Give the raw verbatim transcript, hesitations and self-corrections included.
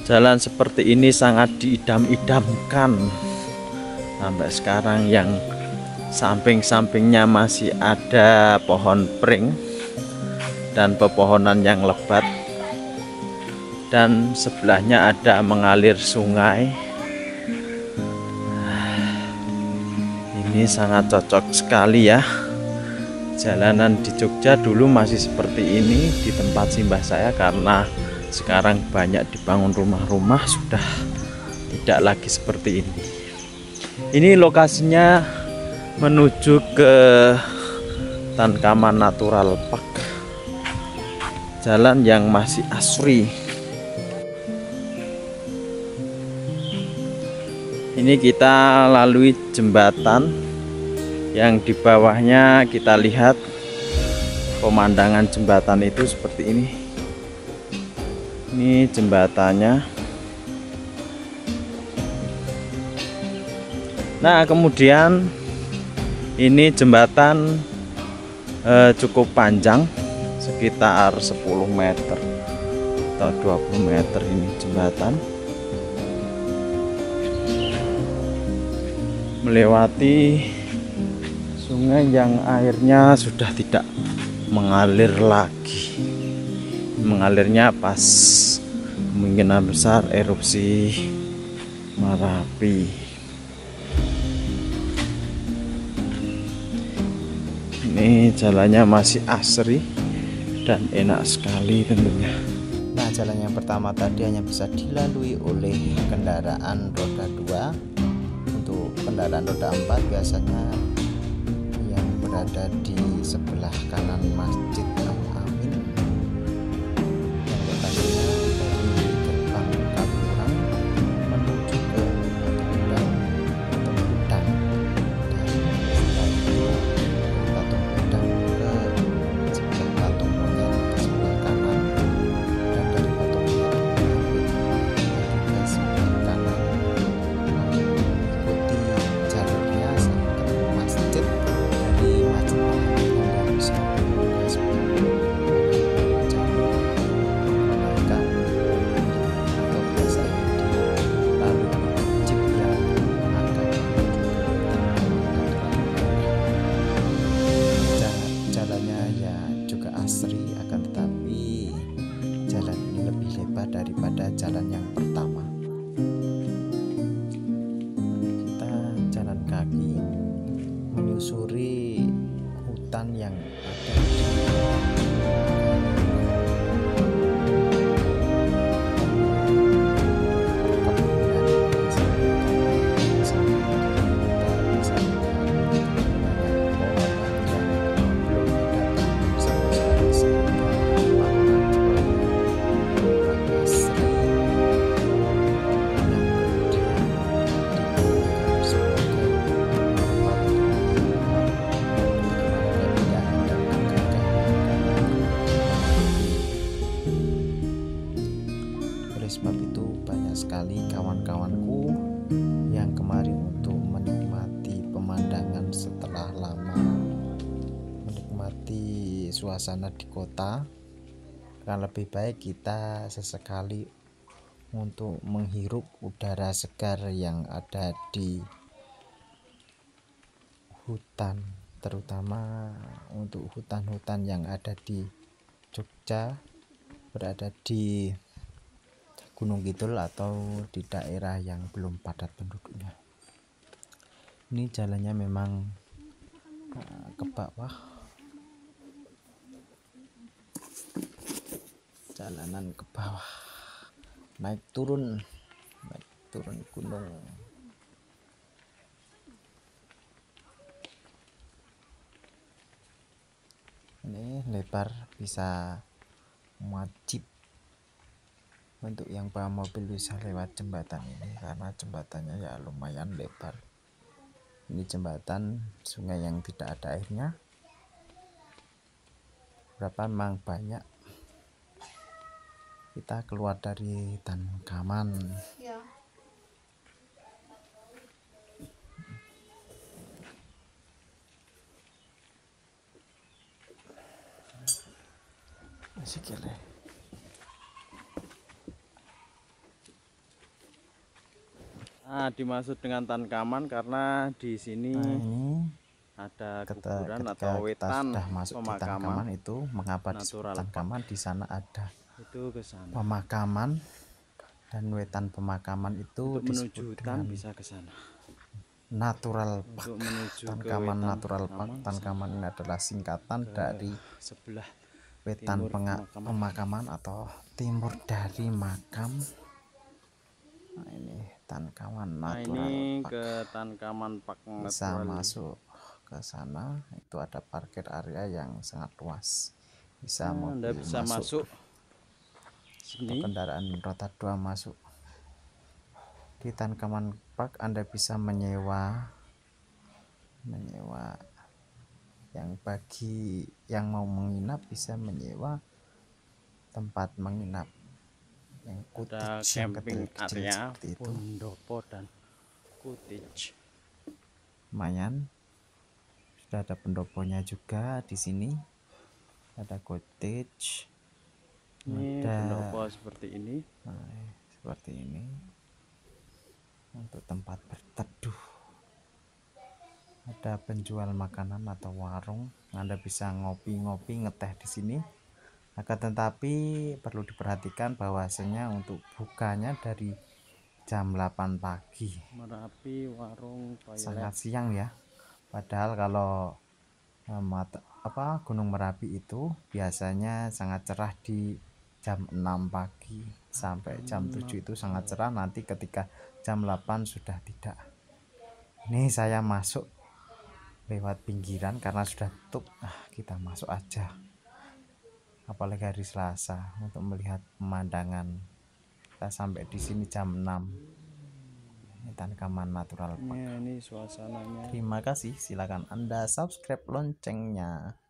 Jalan seperti ini sangat diidam-idamkan. Sampai sekarang yang samping-sampingnya masih ada pohon pring dan pepohonan yang lebat, dan sebelahnya ada mengalir sungai. Ini sangat cocok sekali ya. Jalanan di Jogja dulu masih seperti ini di tempat simbah saya, karena sekarang banyak dibangun rumah-rumah, sudah tidak lagi seperti ini. Ini lokasinya menuju ke Tankaman Natural Park. Jalan yang masih asri. Ini kita lalui jembatan yang di bawahnya kita lihat pemandangan jembatan itu seperti ini. Ini jembatannya. Nah, kemudian ini jembatan eh, cukup panjang, sekitar sepuluh meter atau dua puluh meter ini jembatan. Melewati sungai yang airnya sudah tidak mengalir lagi. Mengalirnya pas kemungkinan besar erupsi Marapi. Ini jalannya masih asri dan enak sekali tentunya. Nah, jalan yang pertama tadi hanya bisa dilalui oleh kendaraan roda dua. Untuk kendaraan roda empat biasanya yang berada di sebelah kanan Masjid Al-Amin, yang lokasinya dari gerbang Kaburang menuju ke Patung Kuda atau Kuda, dari Patung Kuda ke sebelah Patung Monyet ke sebelah kanan, dan dari Patung Monyet ke sebelah kanan. Asri, akan tetapi jalan ini lebih lebar daripada jalan yang pertama. Kita jalan kaki menyusuri hutan yang ada di sebab itu banyak sekali kawan-kawanku yang kemarin untuk menikmati pemandangan setelah lama menikmati suasana di kota, kan lebih baik kita sesekali untuk menghirup udara segar yang ada di hutan, terutama untuk hutan-hutan yang ada di Jogja, berada di Gunung Kidul atau di daerah yang belum padat penduduknya. Ini jalannya memang uh, ke bawah, jalanan ke bawah, naik turun, naik turun gunung. Ini lebar, bisa muat jeep. Untuk yang bawa mobil bisa lewat jembatan ini karena jembatannya ya lumayan lebar. Ini jembatan sungai yang tidak ada airnya. Berapa memang banyak. Kita keluar dari Tankaman. Ya. Masih kira. Ah, dimaksud dengan Tankaman karena di sini Nah, ini ada ketika, kuburan ketika atau kita wetan sudah masuk di pemakaman Tankaman itu, mengapa disebut natural park. Tankaman? Di sana ada Itu ke sana. pemakaman, dan wetan pemakaman itu Untuk menuju disebut hutan dengan bisa ke sana. Natural Park. Untuk menuju ke Tankaman wetan Natural Park. pemakaman, Tankaman ini adalah singkatan ke dari sebelah wetan timur pemakaman. pemakaman atau timur dari makam. Nah, ini Tankaman Nah, Natural ini Park. ke Tankaman Park Bisa Natural. masuk ke sana, itu ada parkir area yang sangat luas. Bisa Nah, Anda mobil bisa masuk, masuk, sini. kendaraan roda dua masuk. Di Tankaman Park Anda bisa menyewa menyewa yang bagi yang mau menginap bisa menyewa tempat menginap yang Ada cottage yang camping kecil-kecil area, seperti itu. pendopo dan cottage. Lumayan, sudah ada pendoponya juga di sini. Ada cottage, Ini ada pendopo seperti ini. nah, seperti ini untuk tempat berteduh. Ada penjual makanan atau warung, Anda bisa ngopi-ngopi ngeteh di sini. Akan tetapi perlu diperhatikan bahwasanya untuk bukanya dari jam delapan pagi, Merapi warung sangat toilet. siang ya. Padahal kalau eh, mata, apa Gunung Merapi itu biasanya sangat cerah di jam enam pagi sampai jam tujuh itu sangat cerah. Nanti ketika jam delapan sudah tidak. Ini saya masuk lewat pinggiran karena sudah tutup. Nah, kita masuk aja. Apalagi hari Selasa untuk melihat pemandangan. Kita sampai di sini jam enam. Ini Tankaman Natural Park. Ya, ini suasananya. Terima kasih. Silakan Anda subscribe loncengnya.